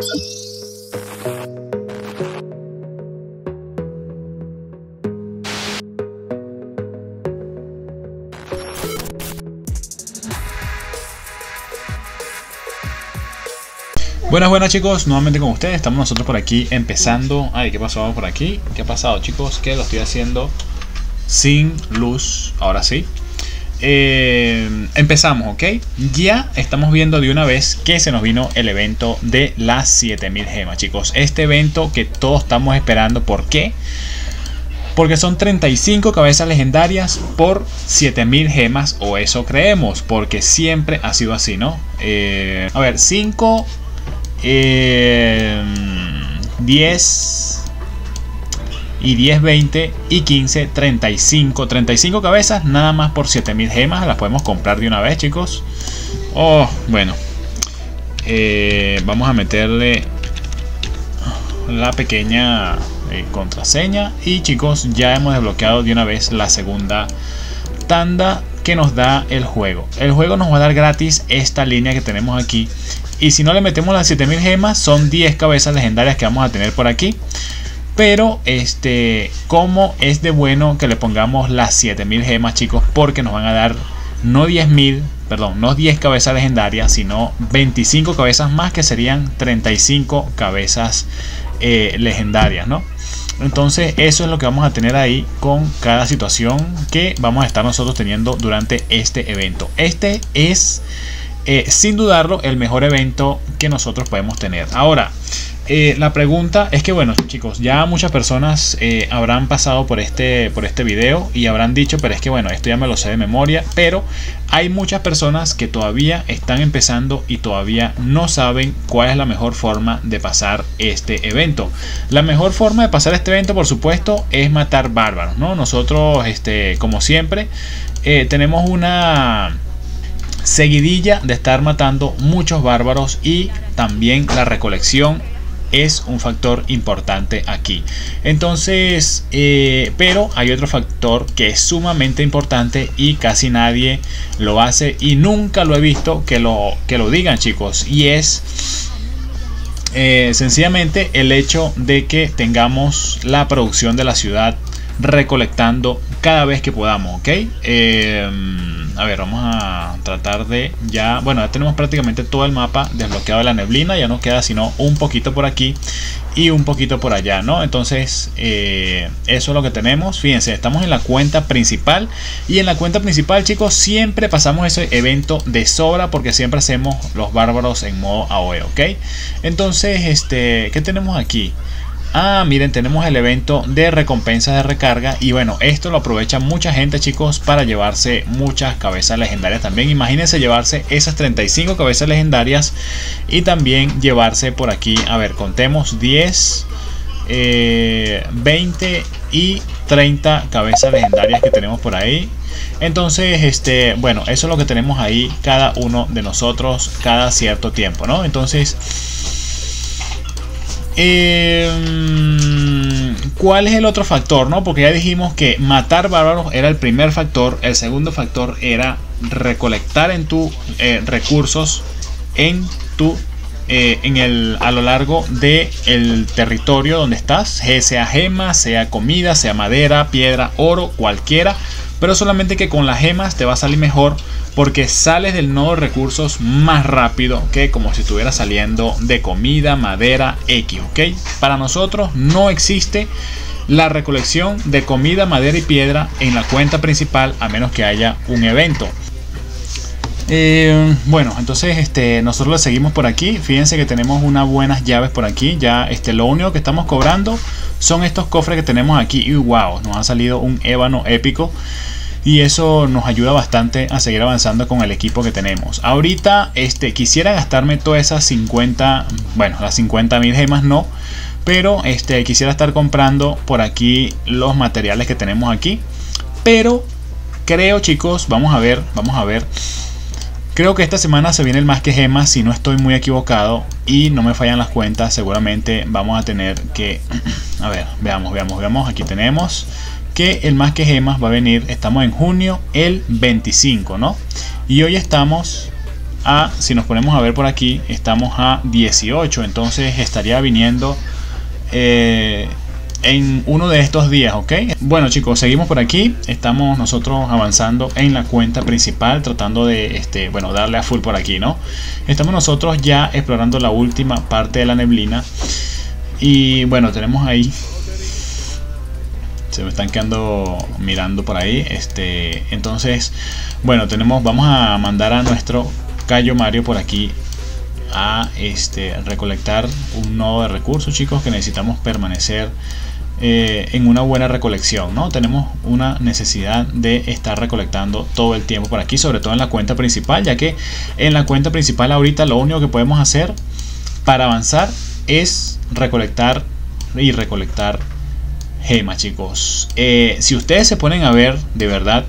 Buenas chicos, nuevamente con ustedes, estamos nosotros por aquí empezando. Ay, ¿qué pasó por aquí? ¿Qué ha pasado, chicos? Que lo estoy haciendo sin luz, ahora sí. Empezamos, ¿ok? Ya estamos viendo de una vez que se nos vino el evento de las 7000 gemas, chicos. Este evento que todos estamos esperando, ¿por qué? Porque son 35 cabezas legendarias por 7000 gemas, o eso creemos, porque siempre ha sido así, ¿no? A ver, 5... 10 y 10, 20 y 15, 35 cabezas nada más por 7000 gemas. Las podemos comprar de una vez, chicos. Oh, bueno, vamos a meterle la pequeña contraseña y, chicos, ya hemos desbloqueado de una vez la segunda tanda que nos da el juego. El juego nos va a dar gratis esta línea que tenemos aquí. Y si no le metemos las 7000 gemas, son 10 cabezas legendarias que vamos a tener por aquí. Pero como es de bueno que le pongamos las 7000 gemas, chicos, porque nos van a dar no 10.000, perdón, no 10 cabezas legendarias, sino 25 cabezas más, que serían 35 cabezas legendarias, ¿no? Entonces eso es lo que vamos a tener ahí con cada situación que vamos a estar nosotros teniendo durante este evento. Este es sin dudarlo el mejor evento que nosotros podemos tener. Ahora, la pregunta es que, bueno, chicos, ya muchas personas habrán pasado por este video y habrán dicho, pero es que, bueno, esto ya me lo sé de memoria. Pero hay muchas personas que todavía están empezando y todavía no saben cuál es la mejor forma de pasar este evento. La mejor forma de pasar este evento, por supuesto, es matar bárbaros, ¿no? Nosotros, como siempre, tenemos una seguidilla de estar matando muchos bárbaros, y también la recolección es un factor importante aquí. Entonces, pero hay otro factor que es sumamente importante y casi nadie lo hace, y nunca lo he visto que lo digan, chicos, y es sencillamente el hecho de que tengamos la producción de la ciudad recolectando cada vez que podamos, ¿ok? A ver, vamos a tratar de ya, bueno, ya tenemos prácticamente todo el mapa desbloqueado de la neblina. Ya nos queda sino un poquito por aquí y un poquito por allá, ¿no? Entonces eso es lo que tenemos. Fíjense, estamos en la cuenta principal, y en la cuenta principal, chicos, siempre pasamos ese evento de sobra, porque siempre hacemos los bárbaros en modo AOE, ¿ok? Entonces, ¿qué tenemos aquí? Ah, miren, tenemos el evento de recompensas de recarga, y bueno, esto lo aprovecha mucha gente, chicos, para llevarse muchas cabezas legendarias también. Imagínense llevarse esas 35 cabezas legendarias y también llevarse por aquí, a ver, contemos 10, 20 y 30 cabezas legendarias que tenemos por ahí. Entonces, bueno, eso es lo que tenemos ahí cada uno de nosotros cada cierto tiempo, ¿no? Entonces, ¿cuál es el otro factor, no? Porque ya dijimos que matar bárbaros era el primer factor. El segundo factor era recolectar en tu recursos a lo largo del territorio donde estás, sea gemas, sea comida, sea madera, piedra, oro, cualquiera. Pero solamente que con las gemas te va a salir mejor, porque sales del nodo de recursos más rápido que como si estuviera saliendo de comida, madera, X, ¿ok? Para nosotros no existe la recolección de comida, madera y piedra en la cuenta principal, a menos que haya un evento. Bueno, entonces nosotros le seguimos por aquí. Fíjense que tenemos unas buenas llaves por aquí. Ya lo único que estamos cobrando son estos cofres que tenemos aquí. Y wow, nos ha salido un ébano épico, y eso nos ayuda bastante a seguir avanzando con el equipo que tenemos. Ahorita quisiera gastarme todas esas 50, bueno, las 50.000 gemas no, pero quisiera estar comprando por aquí los materiales que tenemos aquí. Pero creo, chicos, vamos a ver. Creo que esta semana se viene el más que gemas, si no estoy muy equivocado y no me fallan las cuentas. Seguramente vamos a tener que, a ver, veamos. Aquí tenemos que el más que gemas va a venir, estamos en junio el 25, ¿no? Y hoy estamos si nos ponemos a ver por aquí, estamos a 18, entonces estaría viniendo en uno de estos días, ¿ok? Bueno chicos, seguimos por aquí. Estamos nosotros avanzando en la cuenta principal, tratando de bueno, darle a full por aquí, ¿no? Estamos nosotros ya explorando la última parte de la neblina. Y bueno, tenemos ahí, se me están quedando mirando por ahí. Entonces, bueno, vamos a mandar a nuestro Cayo Mario por aquí a recolectar un nodo de recursos, chicos, que necesitamos permanecer en una buena recolección, ¿no? Tenemos una necesidad de estar recolectando todo el tiempo por aquí, sobre todo en la cuenta principal, ya que en la cuenta principal ahorita lo único que podemos hacer para avanzar es recolectar y recolectar gemas, chicos. Si ustedes se ponen a ver, de verdad,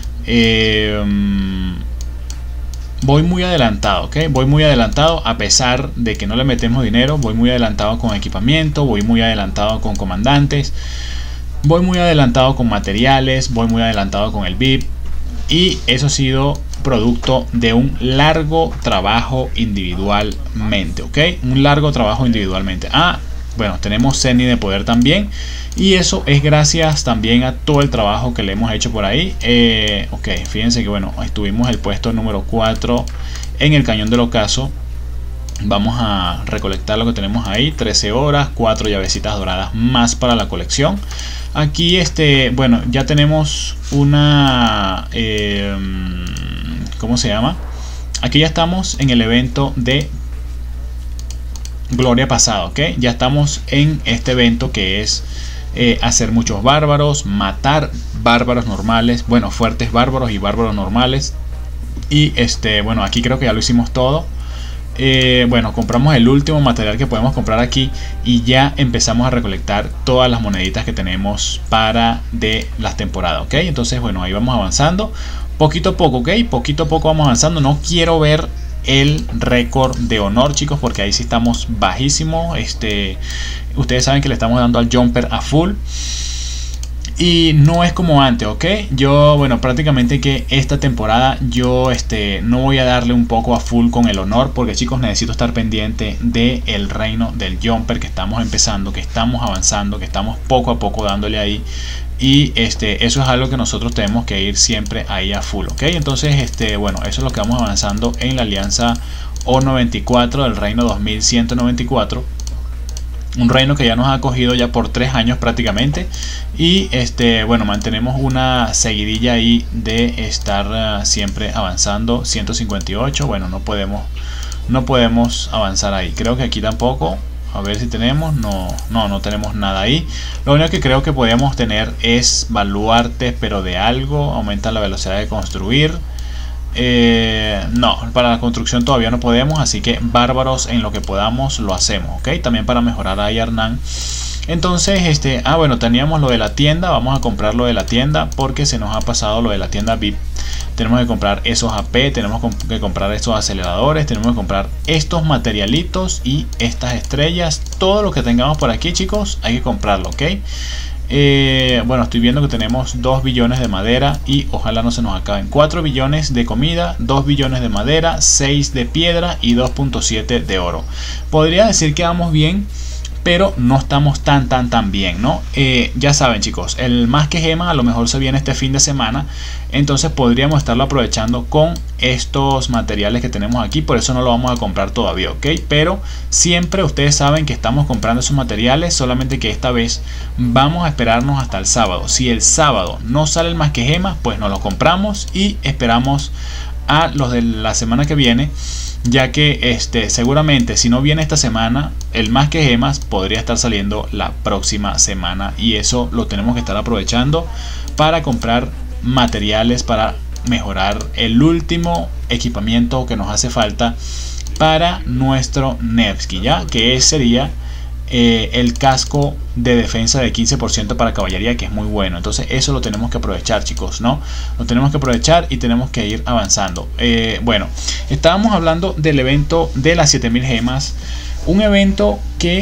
voy muy adelantado, ¿ok? Voy muy adelantado a pesar de que no le metemos dinero. Voy muy adelantado con equipamiento, voy muy adelantado con comandantes, voy muy adelantado con materiales, voy muy adelantado con el VIP. Y eso ha sido producto de un largo trabajo individualmente, ¿ok? Un largo trabajo individualmente. Bueno, tenemos Zenny de poder también. Y eso es gracias también a todo el trabajo que le hemos hecho por ahí. Ok, fíjense que bueno, estuvimos el puesto número 4 en el cañón del ocaso. Vamos a recolectar lo que tenemos ahí. 13 horas, 4 llavecitas doradas más para la colección. Aquí bueno, ya tenemos una ¿cómo se llama? Aquí ya estamos en el evento de Gloria pasado, ¿ok? Ya estamos en este evento que es hacer muchos bárbaros, matar bárbaros normales, bueno, fuertes bárbaros y bárbaros normales. Y bueno, aquí creo que ya lo hicimos todo. Bueno, compramos el último material que podemos comprar aquí y ya empezamos a recolectar todas las moneditas que tenemos para de las temporadas, ¿ok? Entonces, bueno, ahí vamos avanzando poquito a poco, ¿ok? Poquito a poco vamos avanzando. No quiero ver el récord de honor, chicos, porque ahí sí estamos bajísimo. Ustedes saben que le estamos dando al jumper a full y no es como antes, ¿ok? Yo, bueno, prácticamente que esta temporada yo no voy a darle un poco a full con el honor, porque chicos, necesito estar pendiente del reino del jumper que estamos empezando, que estamos avanzando, que estamos poco a poco dándole ahí. Y eso es algo que nosotros tenemos que ir siempre ahí a full, ¿ok? Entonces, bueno, eso es lo que vamos avanzando en la alianza O94 del reino 2194. Un reino que ya nos ha acogido ya por 3 años prácticamente. Y bueno, mantenemos una seguidilla ahí de estar siempre avanzando. 158, bueno, no podemos avanzar ahí. Creo que aquí tampoco. A ver si tenemos. No tenemos nada ahí. Lo único que creo que podríamos tener es baluartes, pero de algo. Aumenta la velocidad de construir. No, para la construcción todavía no podemos, así que bárbaros en lo que podamos lo hacemos, ¿ok? También para mejorar a Hernán. Entonces, bueno, teníamos lo de la tienda. Vamos a comprar lo de la tienda porque se nos ha pasado lo de la tienda VIP. Tenemos que comprar esos AP, tenemos que comprar estos aceleradores, tenemos que comprar estos materialitos y estas estrellas. Todo lo que tengamos por aquí, chicos, hay que comprarlo, ¿ok? Bueno, estoy viendo que tenemos 2 billones de madera y ojalá no se nos acaben. 4 billones de comida, 2 billones de madera, 6 de piedra y 2.7 de oro. Podría decir que vamos bien, pero no estamos tan bien, ¿no? Ya saben, chicos, el más que gema a lo mejor se viene este fin de semana. Entonces podríamos estarlo aprovechando con estos materiales que tenemos aquí. Por eso no lo vamos a comprar todavía, ¿ok? Pero siempre ustedes saben que estamos comprando esos materiales. Solamente que esta vez vamos a esperarnos hasta el sábado. Si el sábado no sale el más que gema, pues nos lo compramos y esperamos a los de la semana que viene, ya que seguramente si no viene esta semana, el más que gemas podría estar saliendo la próxima semana, y eso lo tenemos que estar aprovechando para comprar materiales para mejorar el último equipamiento que nos hace falta para nuestro Nevsky, ya que sería el casco de defensa de 15% para caballería, que es muy bueno. Entonces eso lo tenemos que aprovechar, chicos, ¿no? Lo tenemos que aprovechar y tenemos que ir avanzando. Bueno, estábamos hablando del evento de las 7000 gemas, un evento que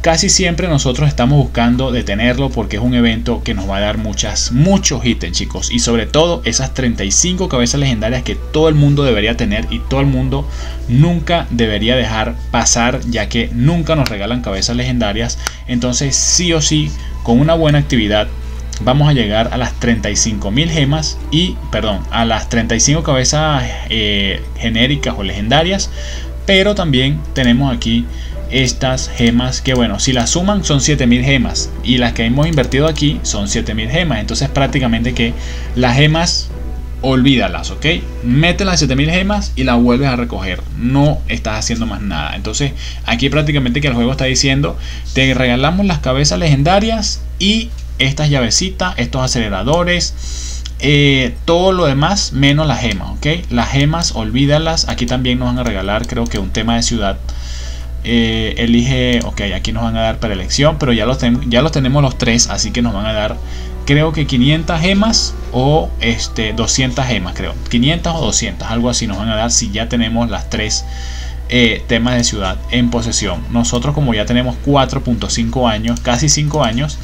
casi siempre nosotros estamos buscando detenerlo porque es un evento que nos va a dar muchos ítems, chicos, y sobre todo esas 35 cabezas legendarias que todo el mundo debería tener y todo el mundo nunca debería dejar pasar, ya que nunca nos regalan cabezas legendarias. Entonces sí o sí, con una buena actividad vamos a llegar a las 35.000 gemas y, perdón, a las 35 cabezas genéricas o legendarias. Pero también tenemos aquí estas gemas que, bueno, si las suman son 7.000 gemas y las que hemos invertido aquí son 7.000 gemas. Entonces prácticamente que las gemas, olvídalas, ok, mete las 7.000 gemas y las vuelves a recoger, no estás haciendo más nada. Entonces aquí prácticamente que el juego está diciendo, te regalamos las cabezas legendarias y estas llavecitas, estos aceleradores, todo lo demás menos las gemas, ok. Las gemas olvídalas. Aquí también nos van a regalar, creo que un tema de ciudad. Elige, ok, aquí nos van a dar preelección, pero ya los tenemos los tres, así que nos van a dar, creo que 500 gemas o 200 gemas, creo 500 o 200, algo así nos van a dar si ya tenemos las tres temas de ciudad en posesión. Nosotros, como ya tenemos 4.5 años, casi 5 años,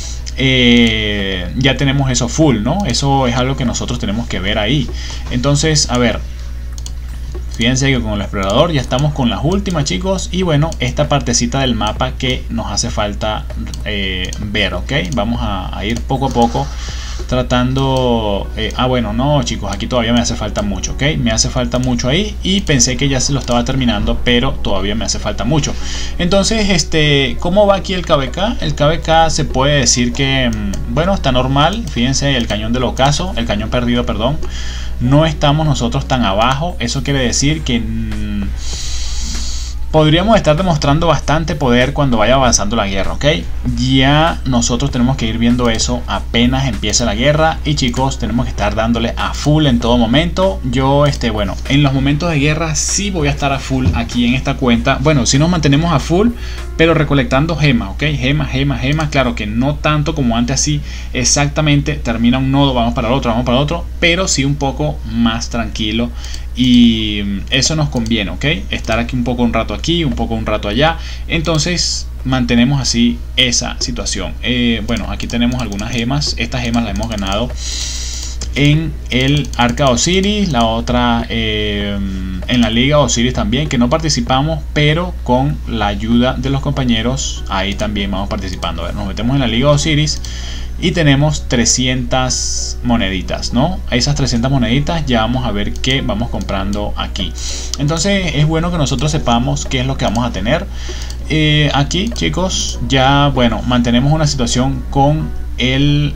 ya tenemos eso full, ¿no? Eso es algo que nosotros tenemos que ver ahí. Entonces, a ver, fíjense que con el explorador ya estamos con las últimas, chicos. Y bueno, esta partecita del mapa que nos hace falta ver, ok. Vamos a ir poco a poco tratando. Bueno, no, chicos, aquí todavía me hace falta mucho, ok. Me hace falta mucho ahí y pensé que ya se lo estaba terminando, pero todavía me hace falta mucho. Entonces, ¿cómo va aquí el KVK? El KVK se puede decir que, bueno, está normal. Fíjense, el cañón del ocaso, el cañón perdido, perdón. No estamos nosotros tan abajo. Eso quiere decir que podríamos estar demostrando bastante poder cuando vaya avanzando la guerra, ok. Ya nosotros tenemos que ir viendo eso apenas empiece la guerra. Y chicos, tenemos que estar dándole a full en todo momento. Yo, bueno, en los momentos de guerra sí voy a estar a full aquí en esta cuenta. Bueno, si nos mantenemos a full, pero recolectando gemas, ok. Gemas. Claro que no tanto como antes, así exactamente termina un nodo, vamos para el otro, pero sí un poco más tranquilo. Y eso nos conviene, ok. Estar aquí un rato aquí, un rato allá. Entonces mantenemos así esa situación. Bueno, aquí tenemos algunas gemas. Estas gemas las hemos ganado en el Arca Osiris, la otra en la Liga Osiris también, que no participamos, pero con la ayuda de los compañeros ahí también vamos participando. A ver, nos metemos en la Liga Osiris y tenemos 300 moneditas, ¿no? Esas 300 moneditas ya vamos a ver qué vamos comprando aquí. Entonces es bueno que nosotros sepamos qué es lo que vamos a tener. Aquí, chicos, ya, bueno, mantenemos una situación con el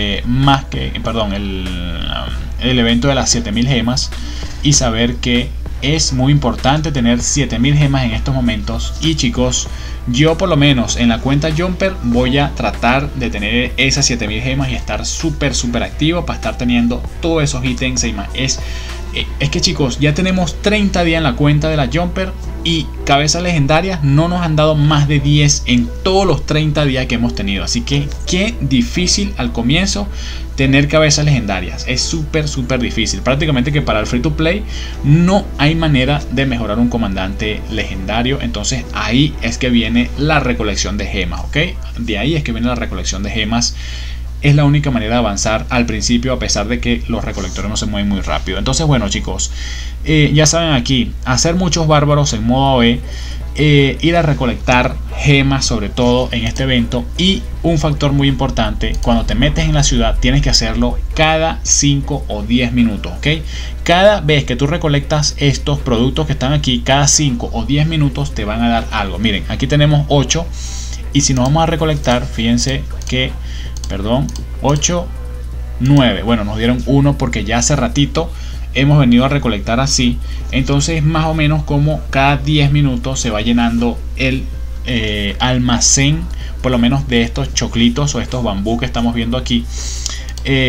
el evento de las 7000 gemas y saber que es muy importante tener 7000 gemas en estos momentos. Y chicos, yo por lo menos en la cuenta Jumper voy a tratar de tener esas 7000 gemas y estar súper activo para estar teniendo todos esos ítems. Es que, chicos, ya tenemos 30 días en la cuenta de la Jumper y cabezas legendarias no nos han dado más de 10 en todos los 30 días que hemos tenido. Así que qué difícil al comienzo tener cabezas legendarias. Es súper difícil. Prácticamente que para el free to play no hay manera de mejorar un comandante legendario. Entonces ahí es que viene la recolección de gemas, ok. De ahí es que viene la recolección de gemas. Es la única manera de avanzar al principio, a pesar de que los recolectores no se mueven muy rápido. Entonces, bueno, chicos, ya saben, aquí hacer muchos bárbaros en modo AOE, ir a recolectar gemas sobre todo en este evento. Y un factor muy importante, cuando te metes en la ciudad tienes que hacerlo cada 5 o 10 minutos, ok. Cada vez que tú recolectas estos productos que están aquí, cada 5 o 10 minutos te van a dar algo. Miren, aquí tenemos 8 y si nos vamos a recolectar, fíjense que, perdón, 8, 9, bueno, nos dieron 1 porque ya hace ratito hemos venido a recolectar así. Entonces más o menos como cada 10 minutos se va llenando el almacén, por lo menos de estos choclitos o estos bambú que estamos viendo aquí.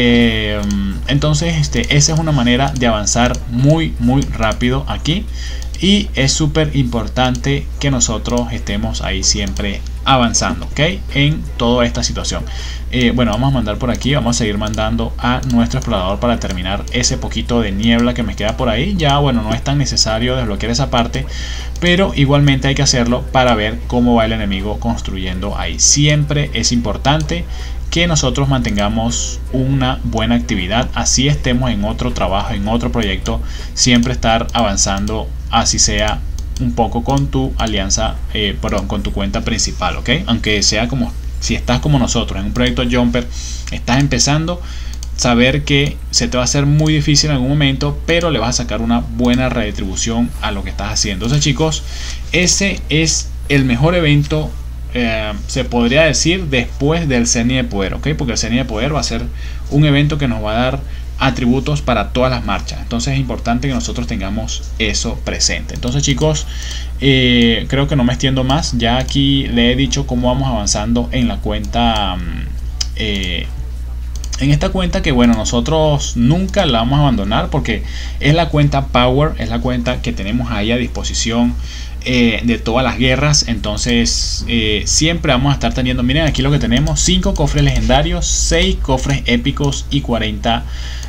Entonces esa es una manera de avanzar muy rápido aquí. y es súper importante que nosotros estemos ahí siempre avanzando, ¿ok? En toda esta situación. Bueno, vamos a mandar por aquí, vamos a seguir mandando a nuestro explorador para terminar ese poquito de niebla que me queda por ahí. Ya, bueno, no es tan necesario desbloquear esa parte, pero igualmente hay que hacerlo para ver cómo va el enemigo construyendo ahí. Siempre es importante que nosotros mantengamos una buena actividad, así estemos en otro trabajo, en otro proyecto, siempre estar avanzando, así sea un poco con tu alianza, con tu cuenta principal, ¿ok? Aunque sea como si estás como nosotros en un proyecto Jumper, estás empezando, saber que se te va a hacer muy difícil en algún momento, pero le vas a sacar una buena redistribución a lo que estás haciendo. Entonces, chicos, ese es el mejor evento, se podría decir, después del CENI de poder, ¿ok? Porque el CENI de poder va a ser un evento que nos va a dar atributos para todas las marchas. Entonces es importante que nosotros tengamos eso presente. Entonces, chicos, creo que no me extiendo más. Ya aquí le he dicho cómo vamos avanzando en la cuenta, en esta cuenta, que bueno, nosotros nunca la vamos a abandonar porque es la cuenta Power, es la cuenta que tenemos ahí a disposición de todas las guerras. Entonces siempre vamos a estar teniendo, miren aquí lo que tenemos: 5 cofres legendarios, 6 cofres épicos y 40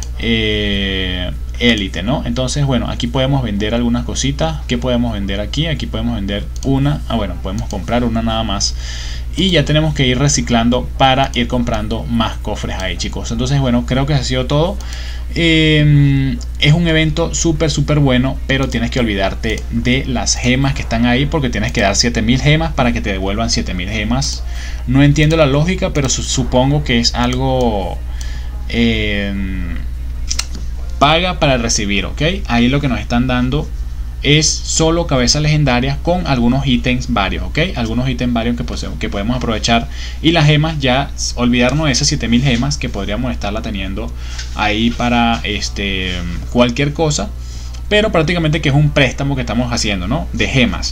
élite, ¿no? Entonces, bueno, aquí podemos vender algunas cositas. ¿Qué podemos vender aquí? Aquí podemos vender una, bueno, podemos comprar una nada más, y ya tenemos que ir reciclando para ir comprando más cofres ahí, chicos. Entonces, bueno, creo que ha sido todo. Es un evento súper bueno, pero tienes que olvidarte de las gemas que están ahí, porque tienes que dar 7000 gemas para que te devuelvan 7000 gemas. No entiendo la lógica, pero supongo que es algo paga para recibir, ¿ok? Ahí lo que nos están dando es solo cabezas legendarias con algunos ítems varios, ¿ok? Algunos ítems varios que podemos aprovechar, y las gemas, ya olvidarnos de esas 7000 gemas que podríamos estarla teniendo ahí para cualquier cosa, pero prácticamente que es un préstamo que estamos haciendo, ¿no? De gemas.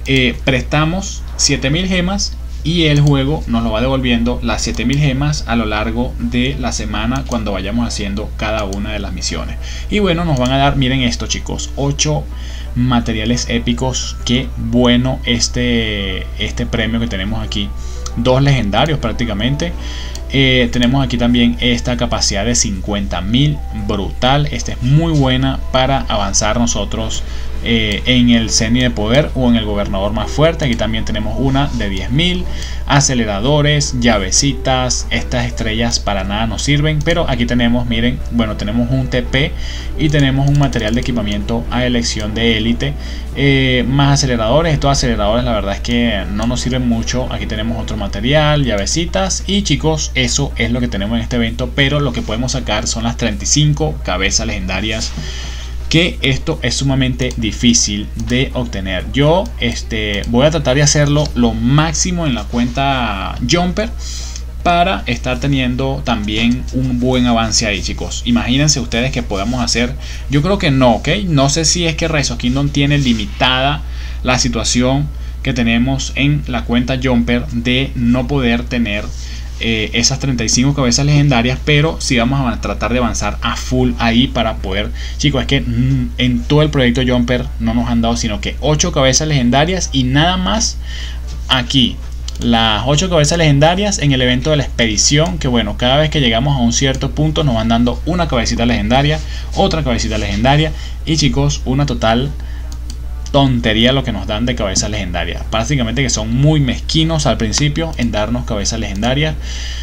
Prestamos 7000 gemas y el juego nos lo va devolviendo las 7000 gemas a lo largo de la semana cuando vayamos haciendo cada una de las misiones. Y bueno, nos van a dar, miren esto, chicos, 8 materiales épicos. Qué bueno este premio que tenemos aquí, 2 legendarios prácticamente. Tenemos aquí también esta capacidad de 50.000, brutal. Esta es muy buena para avanzar nosotros en el CENI de poder o en el gobernador más fuerte. Aquí también tenemos una de 10.000, aceleradores, llavecitas. Estas estrellas para nada nos sirven, pero aquí tenemos, miren, bueno, tenemos un TP y tenemos un material de equipamiento a elección de élite, más aceleradores. Estos aceleradores la verdad es que no nos sirven mucho. Aquí tenemos otro material, llavecitas, y chicos, eso es lo que tenemos en este evento, pero lo que podemos sacar son las 35 cabezas legendarias, que esto es sumamente difícil de obtener. Yo voy a tratar de hacerlo lo máximo en la cuenta Jumper para estar teniendo también un buen avance ahí, chicos. Imagínense ustedes que podamos hacer, yo creo que no, ¿ok? No sé si es que Rise of Kingdom tiene limitada la situación que tenemos en la cuenta Jumper de no poder tener esas 35 cabezas legendarias, pero sí vamos a tratar de avanzar a full ahí para poder, chicos, es que en todo el proyecto Jumper no nos han dado sino que 8 cabezas legendarias y nada más. Aquí las 8 cabezas legendarias en el evento de la expedición, que bueno, cada vez que llegamos a un cierto punto nos van dando una cabecita legendaria, otra cabecita legendaria, y chicos, una total tontería lo que nos dan de cabezas legendarias. Prácticamente que son muy mezquinos al principio en darnos cabezas legendarias.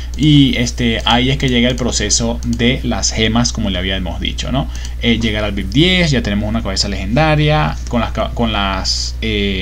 Y ahí es que llega el proceso de las gemas, como le habíamos dicho, ¿no? Llegar al VIP 10, ya tenemos una cabeza legendaria. Con las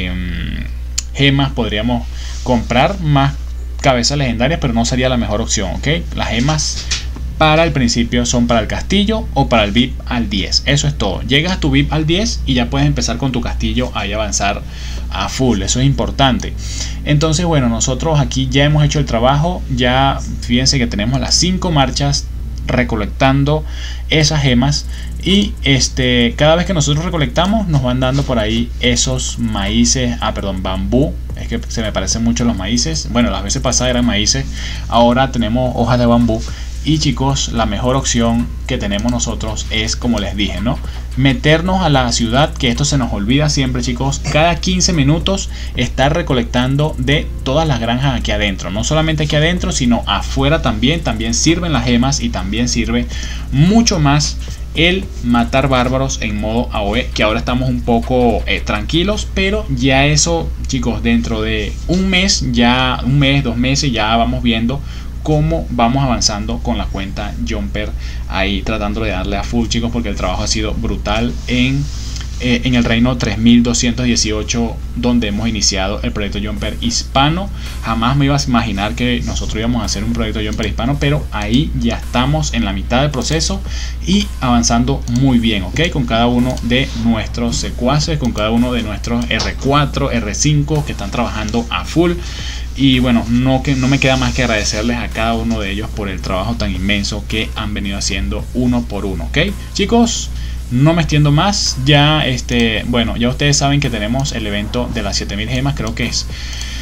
gemas podríamos comprar más cabezas legendarias, pero no sería la mejor opción, ¿ok? Las gemas para el principio son para el castillo o para el VIP al 10. Eso es todo. Llegas a tu VIP al 10 y ya puedes empezar con tu castillo ahí a avanzar a full. Eso es importante. Entonces, bueno, nosotros aquí ya hemos hecho el trabajo. Ya fíjense que tenemos las 5 marchas recolectando esas gemas, y cada vez que nosotros recolectamos nos van dando por ahí esos maíces, bambú. Es que se me parecen mucho los maíces. Bueno, las veces pasadas eran maíces, ahora tenemos hojas de bambú Y chicos, la mejor opción que tenemos nosotros es, como les dije, ¿no? Meternos a la ciudad, que esto se nos olvida siempre, chicos. Cada 15 minutos estar recolectando de todas las granjas aquí adentro. No solamente aquí adentro, sino afuera también. También sirven las gemas y también sirve mucho más el matar bárbaros en modo AOE, que ahora estamos un poco tranquilos, pero ya eso, chicos, dentro de un mes, 2 meses, ya vamos viendo cómo vamos avanzando con la cuenta Jumper, ahí tratando de darle a full, chicos, porque el trabajo ha sido brutal en el reino 3218, donde hemos iniciado el proyecto Jumper hispano. Jamás me iba a imaginar que nosotros íbamos a hacer un proyecto Jumper hispano, pero ahí ya estamos en la mitad del proceso y avanzando muy bien, ¿ok? Con cada uno de nuestros secuaces, con cada uno de nuestros R4, R5 que están trabajando a full. Y bueno, no me queda más que agradecerles a cada uno de ellos por el trabajo tan inmenso que han venido haciendo uno por uno, ¿ok? Chicos, no me extiendo más. Ya bueno, ya ustedes saben que tenemos el evento de las 7000 gemas. Creo que es,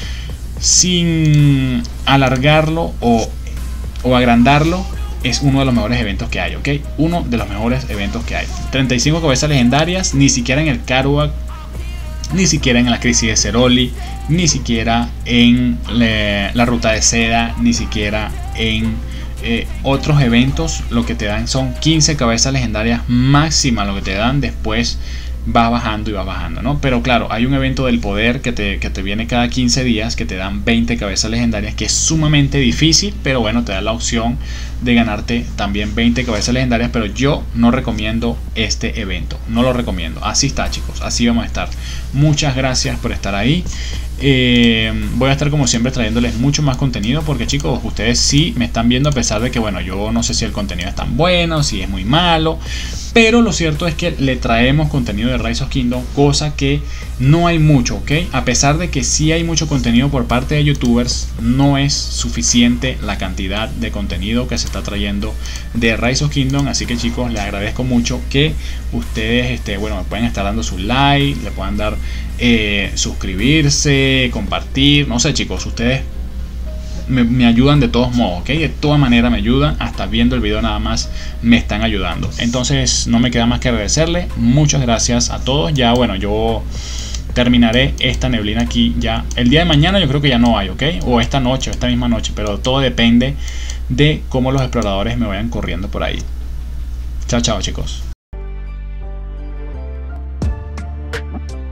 sin alargarlo o agrandarlo, es uno de los mejores eventos que hay, ¿ok? Uno de los mejores eventos que hay. 35 cabezas legendarias, ni siquiera en el Karuak, ni siquiera en la crisis de Ceroli, ni siquiera en la ruta de seda, ni siquiera en otros eventos. Lo que te dan son 15 cabezas legendarias máxima, lo que te dan. Después va bajando y va bajando, ¿no? Pero claro, hay un evento del poder que te viene cada 15 días, que te dan 20 cabezas legendarias, que es sumamente difícil, pero bueno, te da la opción de ganarte también 20 cabezas legendarias. Pero yo no recomiendo este evento, no lo recomiendo. Así está, chicos, así vamos a estar. Muchas gracias por estar ahí. Voy a estar como siempre trayéndoles mucho más contenido, porque chicos, ustedes sí me están viendo, a pesar de que bueno, yo no sé si el contenido es tan bueno, si es muy malo, pero lo cierto es que le traemos contenido de Rise of Kingdom, cosa que no hay mucho, ¿ok? A pesar de que sí hay mucho contenido por parte de youtubers, no es suficiente la cantidad de contenido que se está trayendo de Rise of Kingdom. Así que chicos, les agradezco mucho que ustedes bueno, me pueden estar dando su like, le puedan dar suscribirse, compartir, no sé, chicos, ustedes me ayudan de todos modos, ¿ok? De todas maneras me ayudan, hasta viendo el video nada más me están ayudando. Entonces no me queda más que agradecerle. Muchas gracias a todos. Ya bueno, yo terminaré esta neblina aquí ya el día de mañana. Yo creo que ya no hay, ¿ok? O esta noche, o esta misma noche, pero todo depende de cómo los exploradores me vayan corriendo por ahí. Chao, chao, chicos.